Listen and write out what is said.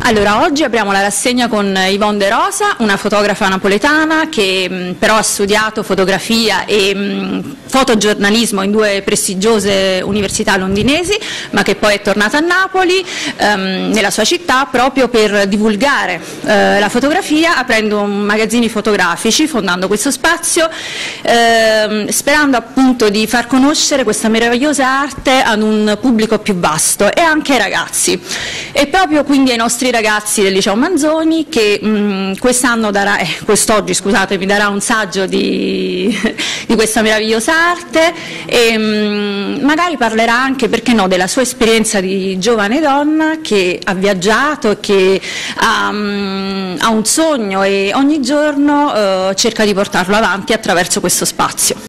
Allora, oggi apriamo la rassegna con Yvonne De Rosa, una fotografa napoletana che però ha studiato fotografia e fotogiornalismo in due prestigiose università londinesi, ma che poi è tornata a Napoli, nella sua città, proprio per divulgare la fotografia, aprendo magazzini fotografici, fondando questo spazio, sperando appunto di far conoscere questa meravigliosa arte ad un pubblico più vasto e anche ai ragazzi. E proprio quindi ai nostri ragazzi del Liceo Manzoni che quest'oggi mi darà un saggio di questa meravigliosa arte e magari parlerà anche, perché no, della sua esperienza di giovane donna che ha viaggiato, che ha un sogno e ogni giorno cerca di portarlo avanti attraverso questo spazio.